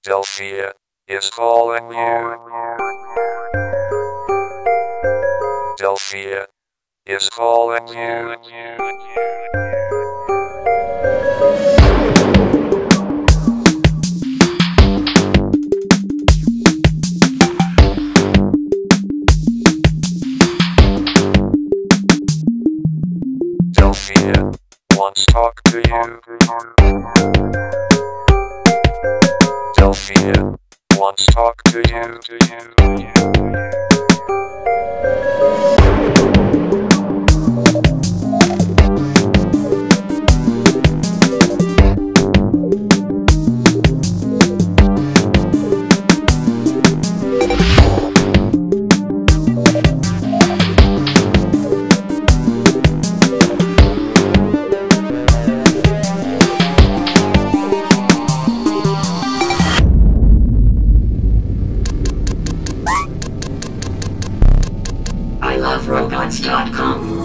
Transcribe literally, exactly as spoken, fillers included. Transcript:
Delphia is calling you. Delphia is calling you. Delphia wants to talk to you. Delphia wants to talk to you. I love robots dot com